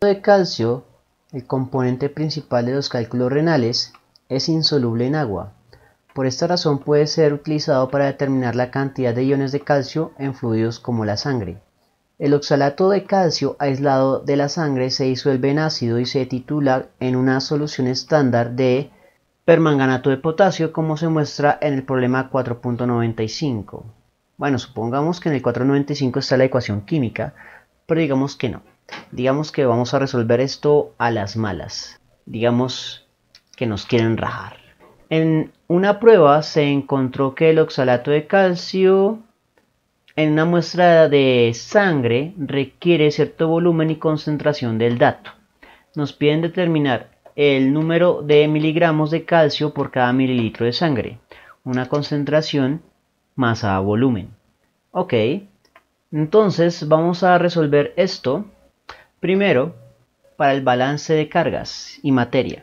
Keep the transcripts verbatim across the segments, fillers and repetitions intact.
de calcio, el componente principal de los cálculos renales, es insoluble en agua. Por esta razón puede ser utilizado para determinar la cantidad de iones de calcio en fluidos como la sangre. El oxalato de calcio aislado de la sangre se disuelve en ácido y se titula en una solución estándar de permanganato de potasio, como se muestra en el problema cuatro punto noventa y cinco. Bueno, supongamos que en el cuatro punto noventa y cinco está la ecuación química, pero digamos que no. Digamos que vamos a resolver esto a las malas. Digamos que nos quieren rajar. En una prueba se encontró que el oxalato de calcio en una muestra de sangre requiere cierto volumen y concentración del dato. Nos piden determinar el número de miligramos de calcio por cada mililitro de sangre. Una concentración más a volumen. Ok, entonces vamos a resolver esto primero para el balance de cargas y materia.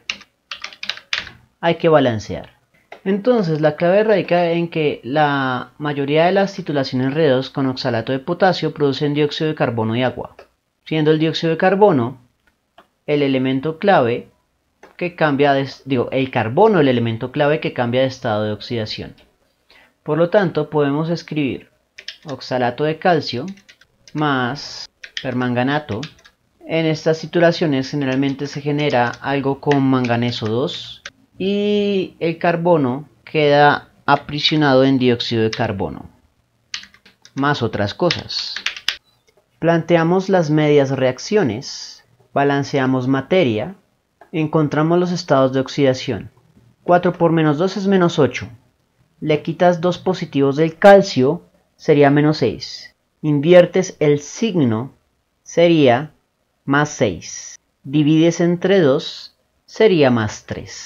Hay que balancear. Entonces la clave radica en que la mayoría de las titulaciones R dos con oxalato de potasio producen dióxido de carbono y agua, siendo el dióxido de carbono el elemento clave que cambia de, digo, el carbono el elemento clave que cambia de estado de oxidación. Por lo tanto, podemos escribir oxalato de calcio más permanganato. En estas titulaciones generalmente se genera algo con manganeso dos y el carbono queda aprisionado en dióxido de carbono, más otras cosas. Planteamos las medias reacciones, balanceamos materia, encontramos los estados de oxidación. cuatro por menos dos es menos ocho. Le quitas dos positivos del calcio, sería menos seis. Inviertes el signo, sería más seis. Divides entre dos, sería más tres.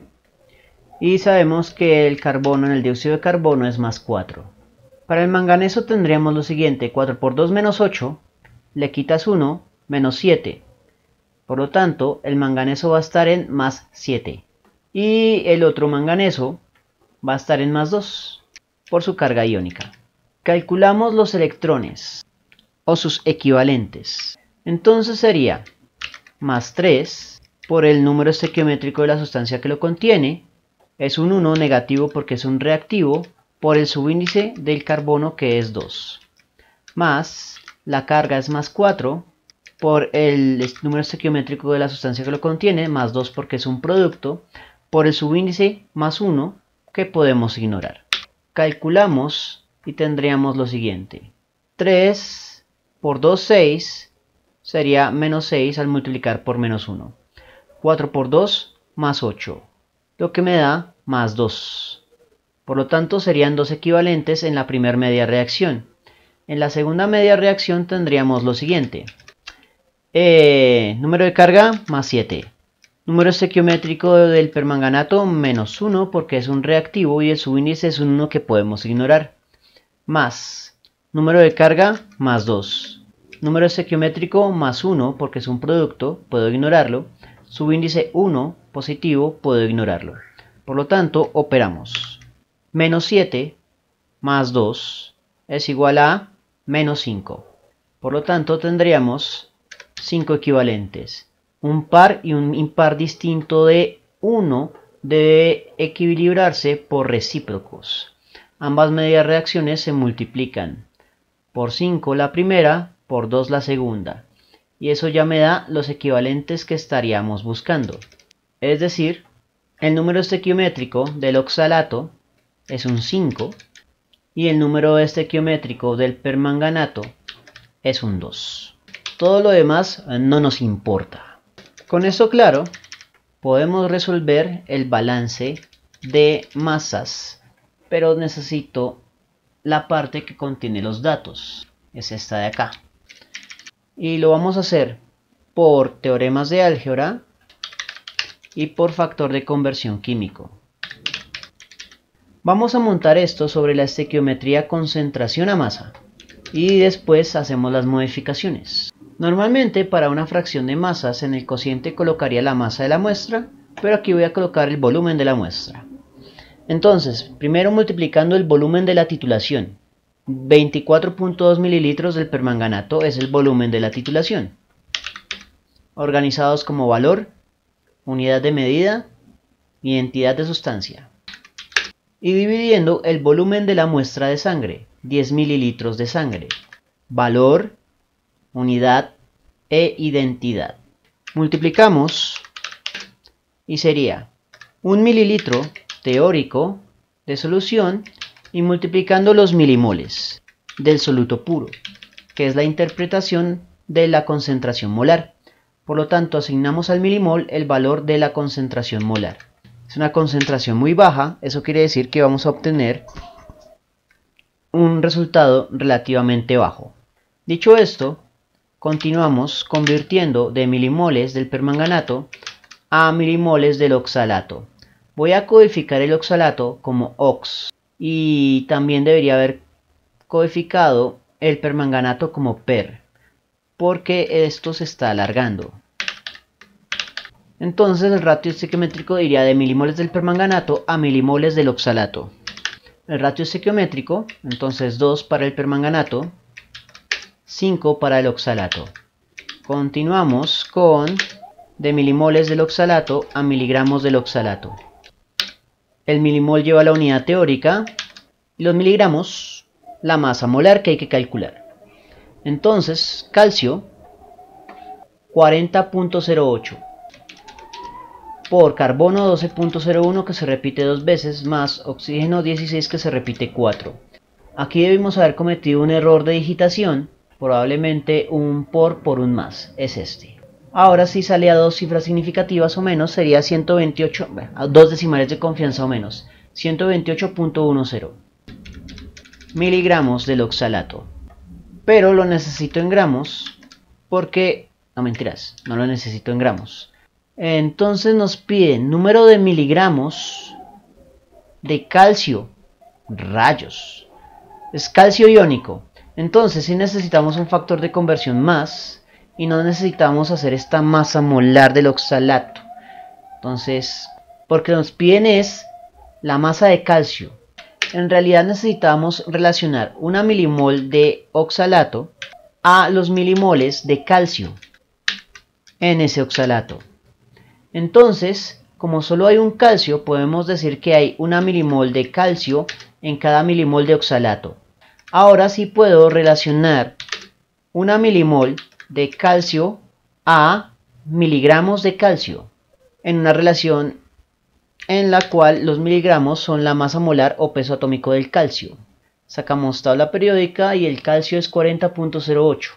Y sabemos que el carbono en el dióxido de carbono es más cuatro. Para el manganeso tendríamos lo siguiente: cuatro por dos menos ocho, le quitas uno, menos siete. Por lo tanto, el manganeso va a estar en más siete. Y el otro manganeso va a estar en más dos, por su carga iónica. Calculamos los electrones, o sus equivalentes. Entonces sería más tres por el número estequiométrico de la sustancia que lo contiene. Es un uno negativo porque es un reactivo, por el subíndice del carbono que es dos. Más la carga es más cuatro por el número estequiométrico de la sustancia que lo contiene, más dos porque es un producto, por el subíndice más uno que podemos ignorar. Calculamos y tendríamos lo siguiente: tres por dos, seis, sería menos seis al multiplicar por menos uno. cuatro por dos, más ocho, lo que me da más dos. Por lo tanto serían dos equivalentes en la primera media reacción. En la segunda media reacción tendríamos lo siguiente: eh, número de carga más siete. Número estequiométrico del permanganato menos uno porque es un reactivo y el subíndice es un uno que podemos ignorar. Más número de carga más dos. Número estequiométrico más uno porque es un producto, puedo ignorarlo. Subíndice uno positivo, puedo ignorarlo. Por lo tanto, operamos. Menos siete más dos es igual a menos cinco. Por lo tanto, tendríamos cinco equivalentes. Un par y un impar distinto de uno debe equilibrarse por recíprocos. Ambas medias reacciones se multiplican. Por cinco la primera, por dos la segunda. Y eso ya me da los equivalentes que estaríamos buscando. Es decir, el número estequiométrico del oxalato es un cinco y el número estequiométrico del permanganato es un dos. Todo lo demás no nos importa. Con esto claro, podemos resolver el balance de masas, pero necesito la parte que contiene los datos. Es esta de acá. Y lo vamos a hacer por teoremas de álgebra y por factor de conversión químico. Vamos a montar esto sobre la estequiometría concentración a masa y después hacemos las modificaciones. Normalmente para una fracción de masas en el cociente colocaría la masa de la muestra, pero aquí voy a colocar el volumen de la muestra. Entonces, primero multiplicando el volumen de la titulación. veinticuatro punto dos mililitros del permanganato es el volumen de la titulación. organizados como valor, unidad de medida y entidad de sustancia. Y dividiendo el volumen de la muestra de sangre, diez mililitros de sangre, valor, unidad e identidad. Multiplicamos y sería un mililitro teórico de solución y multiplicando los milimoles del soluto puro, que es la interpretación de la concentración molar. Por lo tanto, asignamos al milimol el valor de la concentración molar. Es una concentración muy baja, eso quiere decir que vamos a obtener un resultado relativamente bajo. Dicho esto, continuamos convirtiendo de milimoles del permanganato a milimoles del oxalato. Voy a codificar el oxalato como ox y también debería haber codificado el permanganato como per, porque esto se está alargando. Entonces el ratio estequiométrico iría de milimoles del permanganato a milimoles del oxalato. El ratio estequiométrico, entonces dos para el permanganato, cinco para el oxalato. Continuamos con de milimoles del oxalato a miligramos del oxalato. El milimol lleva la unidad teórica y los miligramos la masa molar que hay que calcular. Entonces, calcio cuarenta punto cero ocho por carbono doce punto cero uno que se repite dos veces más oxígeno dieciséis que se repite cuatro. Aquí debimos haber cometido un error de digitación, probablemente un por por un más, es este. Ahora si sale a dos cifras significativas o menos sería ciento veintiocho, a dos decimales de confianza o menos, ciento veintiocho punto diez miligramos del oxalato. Pero lo necesito en gramos porque, no mentiras, no lo necesito en gramos. Entonces nos piden número de miligramos de calcio, rayos, es calcio iónico. Entonces si necesitamos un factor de conversión más y no necesitamos hacer esta masa molar del oxalato. Entonces, porque nos piden es la masa de calcio. En realidad necesitamos relacionar una milimol de oxalato a los milimoles de calcio en ese oxalato. Entonces, como solo hay un calcio, podemos decir que hay una milimol de calcio en cada milimol de oxalato. Ahora sí puedo relacionar una milimol de calcio a miligramos de calcio en una relación en la cual los miligramos son la masa molar o peso atómico del calcio. Sacamos tabla periódica y el calcio es cuarenta punto cero ocho.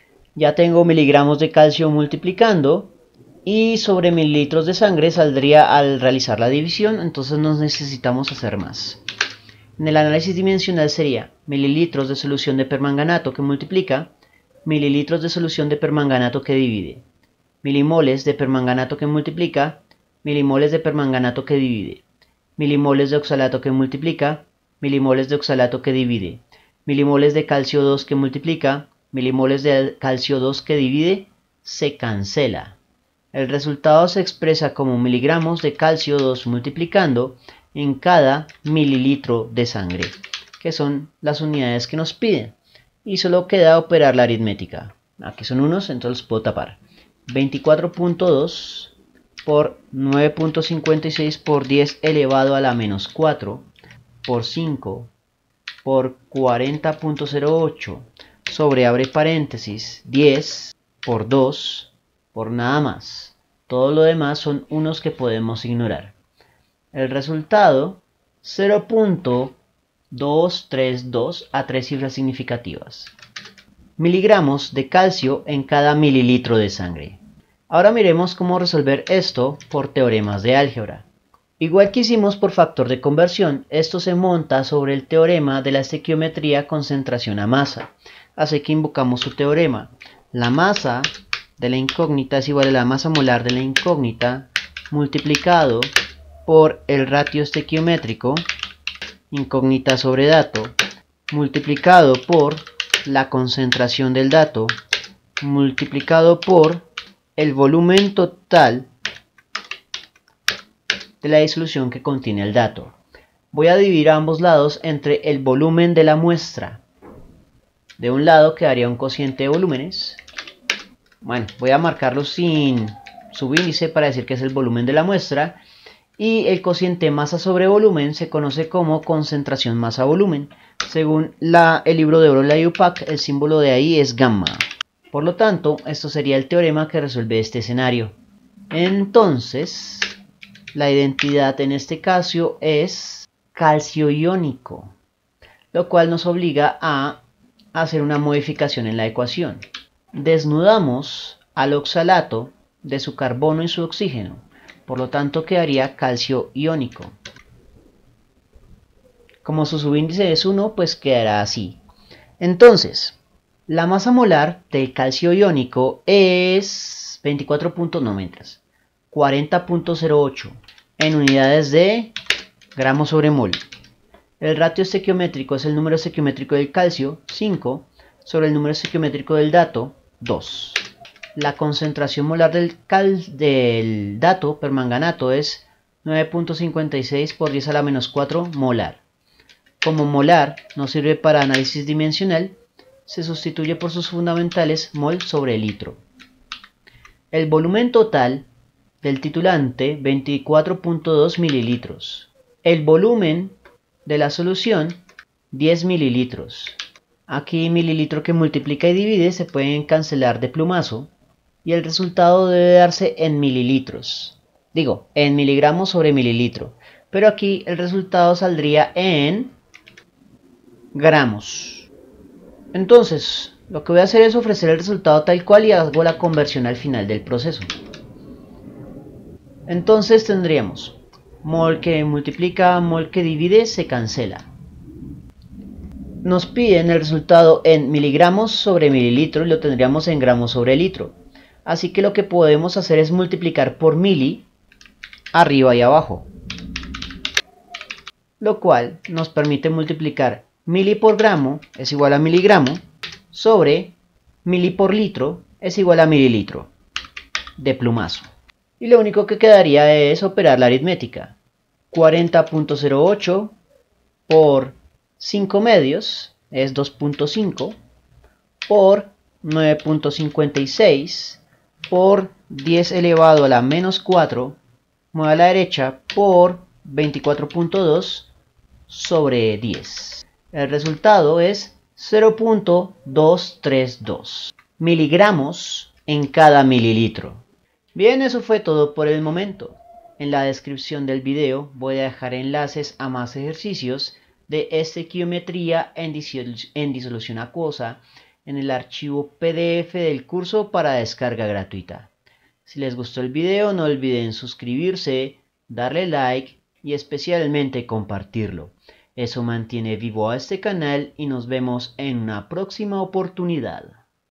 Ya tengo miligramos de calcio multiplicando y sobre mililitros de sangre saldría al realizar la división, entonces no necesitamos hacer más. En el análisis dimensional sería mililitros de solución de permanganato que multiplica, mililitros de solución de permanganato que divide, milimoles de permanganato que multiplica, milimoles de permanganato que divide, milimoles de oxalato que multiplica, milimoles de oxalato que divide, milimoles de calcio dos que multiplica, milimoles de calcio dos que divide, se cancela. El resultado se expresa como miligramos de calcio dos multiplicando en cada mililitro de sangre, que son las unidades que nos piden. Y solo queda operar la aritmética. Aquí son unos, entonces los puedo tapar. veinticuatro punto dos por nueve punto cincuenta y seis por diez elevado a la menos cuatro por cinco por cuarenta punto cero ocho sobre, abre paréntesis, diez por dos por nada más. Todo lo demás son unos que podemos ignorar. El resultado, cero punto doscientos treinta y dos a tres cifras significativas. Miligramos de calcio en cada mililitro de sangre. Ahora miremos cómo resolver esto por teoremas de álgebra. Igual que hicimos por factor de conversión, esto se monta sobre el teorema de la estequiometría concentración a masa. Así que invocamos su teorema. La masa de la incógnita es igual a la masa molar de la incógnita multiplicado por el ratio estequiométrico, incógnita sobre dato, multiplicado por la concentración del dato, multiplicado por el volumen total de la disolución que contiene el dato. Voy a dividir a ambos lados entre el volumen de la muestra. De un lado quedaría un cociente de volúmenes Bueno, voy a marcarlo sin subíndice para decir que es el volumen de la muestra. Y el cociente masa sobre volumen se conoce como concentración masa-volumen. Según la, el libro de Brolla y Upac, el símbolo de ahí es gamma. Por lo tanto, esto sería el teorema que resuelve este escenario. Entonces, la identidad en este caso es calcio iónico, lo cual nos obliga a hacer una modificación en la ecuación. Desnudamos al oxalato de su carbono y su oxígeno. Por lo tanto quedaría calcio iónico. Como su subíndice es uno, pues quedará así. Entonces, la masa molar del calcio iónico es veinticuatro punto noventa, cuarenta punto cero ocho en unidades de gramos sobre mol. El ratio estequiométrico es el número estequiométrico del calcio, cinco, sobre el número estequiométrico del dato, dos. La concentración molar del, cal, del dato permanganato es nueve punto cincuenta y seis por diez a la menos cuatro molar. Como molar no sirve para análisis dimensional, se sustituye por sus fundamentales mol sobre litro. El volumen total del titulante veinticuatro punto dos mililitros. El volumen de la solución diez mililitros. Aquí mililitro que multiplica y divide se pueden cancelar de plumazo. Y el resultado debe darse en mililitros. Digo, en miligramos sobre mililitro. Pero aquí el resultado saldría en gramos. Entonces, lo que voy a hacer es ofrecer el resultado tal cual y hago la conversión al final del proceso. Entonces tendríamos mol que multiplica, mol que divide, se cancela. Nos piden el resultado en miligramos sobre mililitro y lo tendríamos en gramos sobre litro. Así que lo que podemos hacer es multiplicar por mili arriba y abajo, lo cual nos permite multiplicar mili por gramo es igual a miligramo sobre mili por litro es igual a mililitro de plumazo. Y lo único que quedaría es operar la aritmética. cuarenta punto cero ocho por cinco medios es dos punto cinco por nueve punto cincuenta y seis por diez elevado a la menos cuatro, mueve a la derecha, por veinticuatro punto dos sobre diez. El resultado es cero punto doscientos treinta y dos miligramos en cada mililitro. Bien, eso fue todo por el momento. En la descripción del video voy a dejar enlaces a más ejercicios de estequiometría en, disol en disolución acuosa en el archivo P D F del curso para descarga gratuita. Si les gustó el video, no olviden suscribirse, darle like y especialmente compartirlo. Eso mantiene vivo a este canal y nos vemos en una próxima oportunidad.